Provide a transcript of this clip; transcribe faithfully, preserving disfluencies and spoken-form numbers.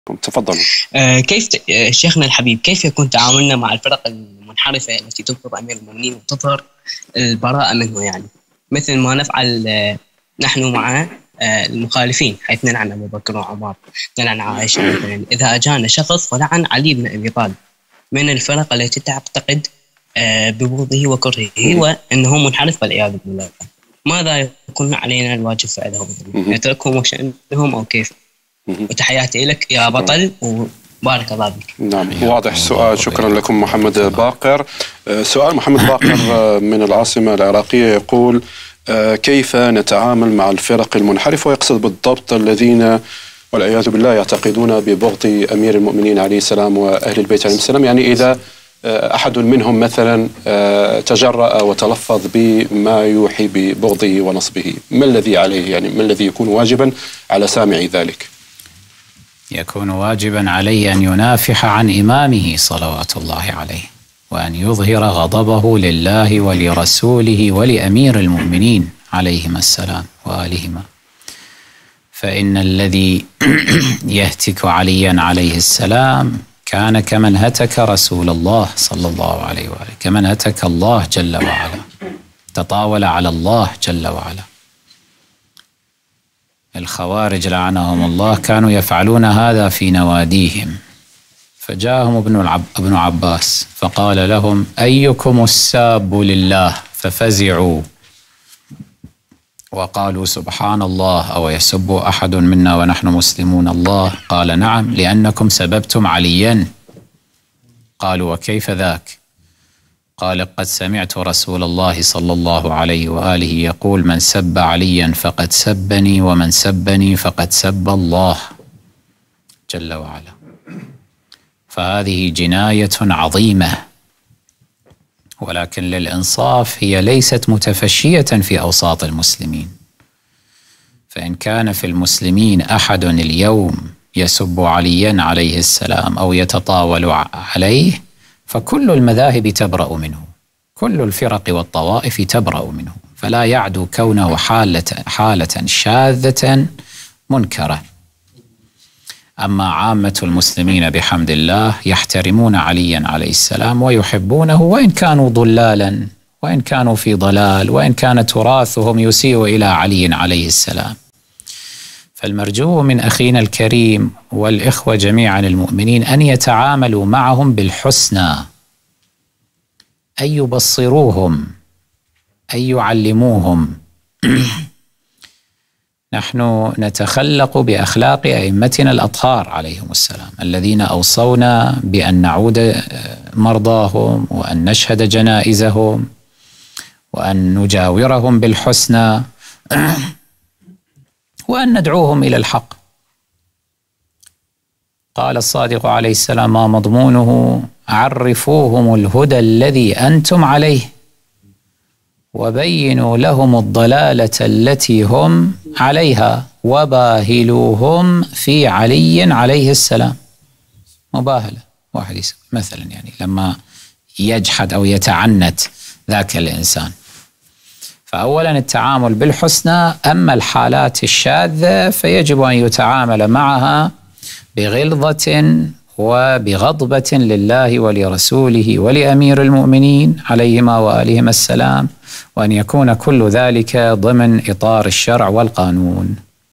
تفضلوا. آه كيف ت... آه شيخنا الحبيب، كيف يكون تعاملنا مع الفرق المنحرفة التي تنقض أمير المؤمنين وتظهر البراءة منه، يعني مثل ما نفعل آه نحن مع آه المخالفين، حيث نلعن أبو بكر وعمر، نلعن عائشة مثلا. إذا أجانا شخص ولعن علي بن أبي طالب من الفرق التي تعتقد آه ببغضه وكرهه وأنه منحرف والعياذ بالله، ماذا يكون علينا الواجب فعله؟ نتركهم وشأنهم أو كيف؟ وتحياتي لك يا بطل وبارك الله بك. نعم، واضح السؤال. شكرا لكم محمد باقر. سؤال محمد باقر من العاصمة العراقية يقول: كيف نتعامل مع الفرق المنحرفة؟ ويقصد بالضبط الذين والعياذ بالله يعتقدون ببغض أمير المؤمنين عليه السلام وأهل البيت عليهم السلام. يعني إذا أحد منهم مثلا تجرأ وتلفظ بما يوحي ببغضه ونصبه، ما الذي عليه؟ يعني ما الذي يكون واجبا على سامع ذلك؟ يكون واجبا عليه أن ينافح عن إمامه صلوات الله عليه، وأن يظهر غضبه لله ولرسوله ولأمير المؤمنين عليهما السلام وآلهما. فإن الذي يهتك عليا عليه السلام كان كمن هتك رسول الله صلى الله عليه وآله، كمن هتك الله جل وعلا، تطاول على الله جل وعلا. الخوارج لعنهم الله كانوا يفعلون هذا في نواديهم، فجاءهم ابن, العب ابن عباس فقال لهم: أيكم الساب لله؟ ففزعوا وقالوا: سبحان الله، أو يسب أحد منا ونحن مسلمون الله؟ قال: نعم، لأنكم سببتم عليا. قالوا: وكيف ذاك؟ قال: قد سمعت رسول الله صلى الله عليه وآله يقول: من سب عليا فقد سبني، ومن سبني فقد سب الله جل وعلا. فهذه جناية عظيمة، ولكن للإنصاف هي ليست متفشية في أوساط المسلمين. فإن كان في المسلمين أحد اليوم يسب عليا عليه السلام أو يتطاول عليه، فكل المذاهب تبرأ منه، كل الفرق والطوائف تبرأ منه، فلا يعدو كونه حالة, حالة شاذة منكرة. أما عامة المسلمين بحمد الله يحترمون عليا عليه السلام ويحبونه، وإن كانوا ضلالا، وإن كانوا في ضلال، وإن كان تراثهم يسيء إلى علي عليه السلام. فالمرجو من أخينا الكريم والإخوة جميعا المؤمنين أن يتعاملوا معهم بالحسنى، أن يبصروهم، أن يعلموهم. نحن نتخلق بأخلاق أئمتنا الأطهار عليهم السلام، الذين أوصونا بأن نعود مرضاهم، وأن نشهد جنائزهم، وأن نجاورهم بالحسنى، وأن ندعوهم إلى الحق. قال الصادق عليه السلام: ما مضمونه؟ عرفوهم الهدى الذي أنتم عليه، وبينوا لهم الضلالة التي هم عليها، وباهلوهم في علي عليه السلام. مباهلة، واحد يسوي مثلا يعني لما يجحد أو يتعنت ذاك الإنسان. فأولا التعامل بالحسنى، أما الحالات الشاذة فيجب أن يتعامل معها بغلظة وبغضبة لله ولرسوله ولأمير المؤمنين عليهما وآلهما السلام، وأن يكون كل ذلك ضمن إطار الشرع والقانون.